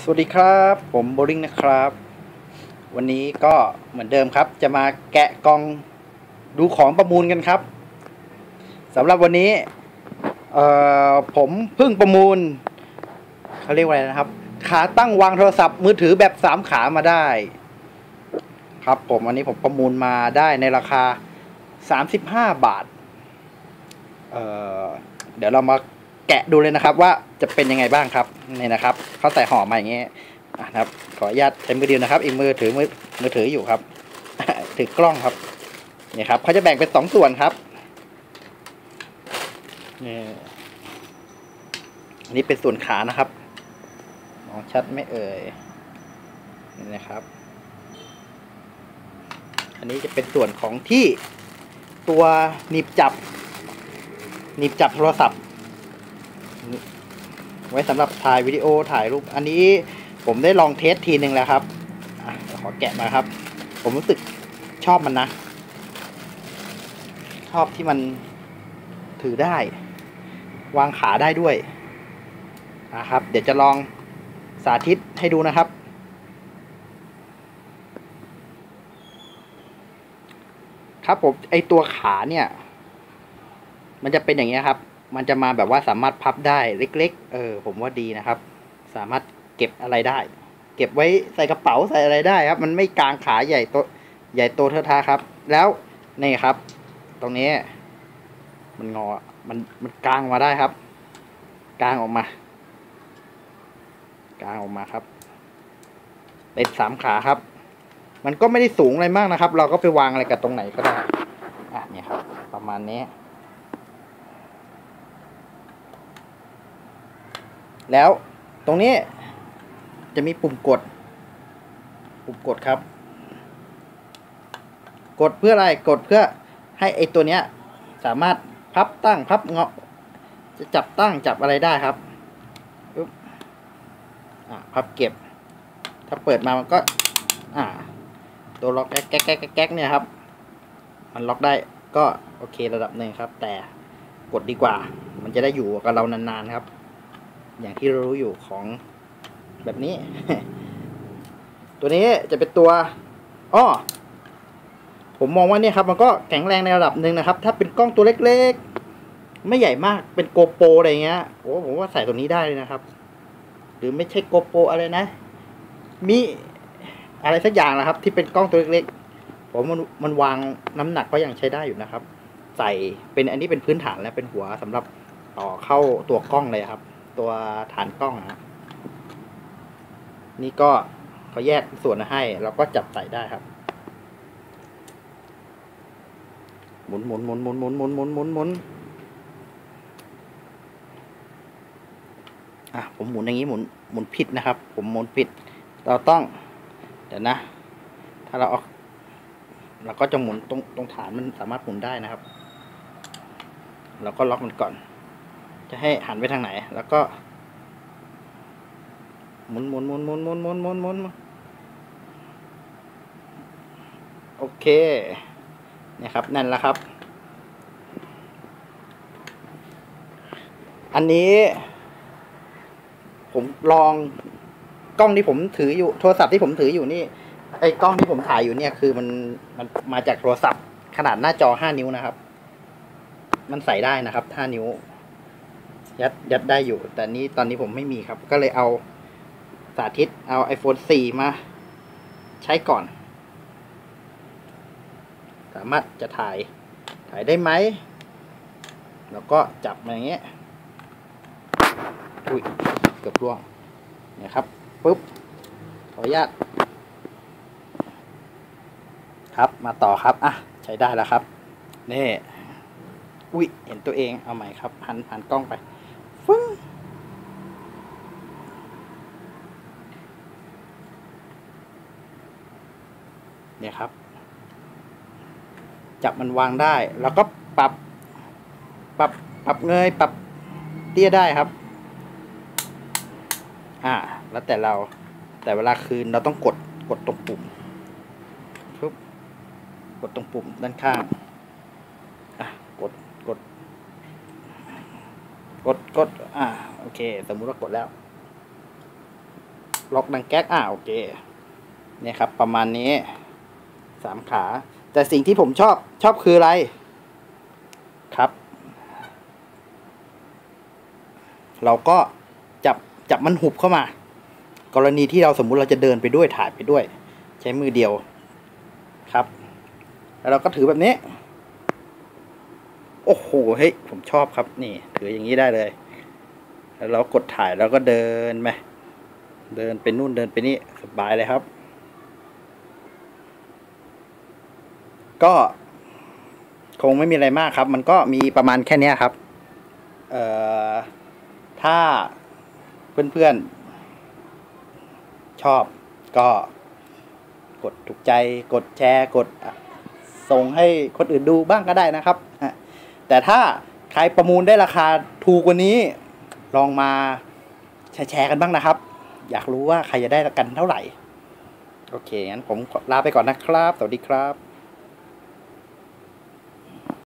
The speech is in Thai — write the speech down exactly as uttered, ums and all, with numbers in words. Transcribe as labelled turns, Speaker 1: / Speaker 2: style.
Speaker 1: วัสดีครับผมโบลิ่งนะครับวันนี้ก็เหมือนเดิมครับจะมาแกะกล่องดูของประมูลกันครับสำหรับวันนี้เอ่อผมเพิ่งประมูลเขาเรียกว่าอะไรนะครับขาตั้งวางโทรศัพท์มือถือแบบสามขามาได้ครับผมวันนี้ผมประมูลมาได้ในราคาสามสิบห้าบาทเอ่อเดี๋ยวเรามาแกะดูเลยนะครับว่าจะเป็นยังไงบ้างครับนี่นะครับเขาใส่ห่อมาอย่างเงี้ยนะครับขออนุญาตใช้มือเดียวนะครับอีกมือถือมือมือถืออยู่ครับ ถือกล้องครับนี่ครับเขาจะแบ่งเป็นสองส่วนครับนี่อันนี้เป็นส่วนขานะครับมองชัดไม่เอ่ยนี่นะครับอันนี้จะเป็นส่วนของที่ตัวหนีบจับหนีบจับโทรศัพท์ไว้สำหรับถ่ายวิดีโอถ่ายรูปอันนี้ผมได้ลองเทสทีหนึ่งแล้วครับอ่ะขอแกะมาครับผมรู้สึกชอบมันนะชอบที่มันถือได้วางขาได้ด้วยนะครับเดี๋ยวจะลองสาธิตให้ดูนะครับครับผมไอตัวขาเนี่ยมันจะเป็นอย่างเงี้ยครับมันจะมาแบบว่าสามารถพับได้เล็กๆเออผมว่าดีนะครับสามารถเก็บอะไรได้เก็บไว้ใส่กระเป๋าใส่อะไรได้ครับมันไม่กางขาใหญ่โตใหญ่โตเทอะทะครับแล้วนี่ครับตรงนี้มันงอมันมันกางมาได้ครับกางออกมากางออกมาครับเป็นสามขาครับมันก็ไม่ได้สูงอะไรมากนะครับเราก็ไปวางอะไรกับตรงไหนก็ได้อ่ะเนี่ยครับประมาณนี้แล้วตรงนี้จะมีปุ่มกดปุ่มกดครับกดเพื่ออะไรกดเพื่อให้ไอตัวเนี้ยสามารถพับตั้งพับเงาะจะจับตั้งจับอะไรได้ครับปึ๊บอ่าพับเก็บถ้าเปิดมามันก็อ่าตัวล็อกแก๊กแก๊กแก๊กแก๊กเนี่ยครับมันล็อกได้ก็โอเคระดับหนึ่งครับแต่กดดีกว่ามันจะได้อยู่กับเรานานๆครับอย่างที่เรารู้อยู่ของแบบนี้ ตัวนี้จะเป็นตัวอ้อผมมองว่าเนี่ยครับมันก็แข็งแรงในระดับหนึ่งนะครับถ้าเป็นกล้องตัวเล็กๆไม่ใหญ่มากเป็นโกโปรอะไรเงี้ยโอ้ผมว่าใส่ตัวนี้ได้เลยนะครับหรือไม่ใช่โกโปรอะไรนะมีอะไรสักอย่างนะครับที่เป็นกล้องตัวเล็กๆผมมันมันวางน้ำหนักก็ยังใช้ได้อยู่นะครับใส่เป็นอันนี้เป็นพื้นฐานและเป็นหัวสำหรับต่อเข้าตัวกล้องเลยครับตัวฐานกล้องนะนี่ก็เขาแยกส่วนให้เราก็จับใส่ได้ครับหมุนหมุนหมุนหมุนหมุนหมุนหมุนหมุนหมุนอ่ะผมหมุนอย่างนี้หมุนหมุนผิดนะครับผมหมุนผิดเราต้องเดี๋ยวนะถ้าเราเอาเราก็จะหมุนตรงตรงฐานมันสามารถหมุนได้นะครับเราก็ล็อกมันก่อนจะให้หันไปทางไหนแล้วก็หมุนหมุนหมุนหมุนหมุนหมุนหมุนหมุนโอเคเนี่ยครับนั่นแหละครับอันนี้ผมลองกล้องที่ผมถืออยู่โทรศัพท์ที่ผมถืออยู่นี่ไอ้กล้องที่ผมถ่ายอยู่เนี่ยคือมันมันมาจากโทรศัพท์ขนาดหน้าจอห้านิ้วนะครับมันใส่ได้นะครับห้านิ้วยัดยัดได้อยู่แต่นี้ตอนนี้ผมไม่มีครับก็เลยเอาสาธิตเอา ไอโฟน สี่มาใช้ก่อนสามารถจะถ่ายถ่ายได้ไหมแล้วก็จับมาอย่างเงี้ยอุ้ยเกือบร่วงเนี่ยครับปุ๊บขออนุญาตครับมาต่อครับอ่ะใช้ได้แล้วครับนี่อุ้ยเห็นตัวเองเอาใหม่ครับหันหันกล้องไปฟึ้งเนี่ยครับจับมันวางได้แล้วก็ปรับปรับปรับเงยปรับเตี้ยได้ครับอ่าแล้วแต่เราแต่เวลาคืนเราต้องกดกดตรงปุ่มปุ๊บกดตรงปุ่มด้านข้างอ่ะกดกดกดกดอ่าโอเคสมมุติว่ากดแล้วล็อกดังแก๊กอ่าโอเคเนี่ยครับประมาณนี้สามขาแต่สิ่งที่ผมชอบชอบคืออะไรครับ เราก็จับจับมันหุบเข้ามากรณีที่เราสมมุติเราจะเดินไปด้วยถ่ายไปด้วยใช้มือเดียวครับแล้วเราก็ถือแบบนี้โอ้โหเฮ้ยผมชอบครับนี่ถืออย่างนี้ได้เลยแล้วเรากดถ่ายแล้วก็เดินไปเดินไปนู่นเดินไปนี่สบายเลยครับก็คงไม่มีอะไรมากครับมันก็มีประมาณแค่นี้ครับเอ่อถ้าเพื่อนๆชอบก็กดถูกใจกดแชร์กดส่งให้คนอื่นดูบ้างก็ได้นะครับแต่ถ้าใครประมูลได้ราคาถูกกว่านี้ลองมาแชร์กันบ้างนะครับอยากรู้ว่าใครจะได้กันเท่าไหร่โอเคงั้นผมลาไปก่อนนะครับสวัสดีครับ